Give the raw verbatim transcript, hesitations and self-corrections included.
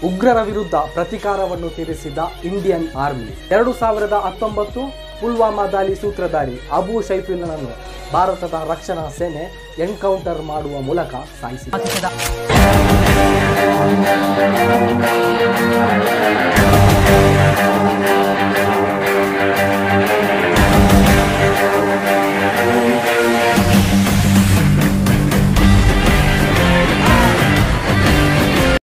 ಉಗ್ರರ ವಿರುದ್ಧ ಪ್ರತೀಕಾರವನ್ನು ತೀರಿಸಿದ Indian army. ಎರಡು ಸಾವಿರದ ಹತ್ತೊಂಬತ್ತು ಪುಲ್ವಾಮಾ ದಾಳಿ ಸೂತ್ರಧಾರಿ ಅಬು ಸೈಫುಲ್ಲನನ್ನು ಭಾರತದ ರಕ್ಷಣಾ ಸೇನೆ ಎನ್ಕೌಂಟರ್ ಮಾಡುವ ಮೂಲಕ ಸಾಯಿಸಿದೆ.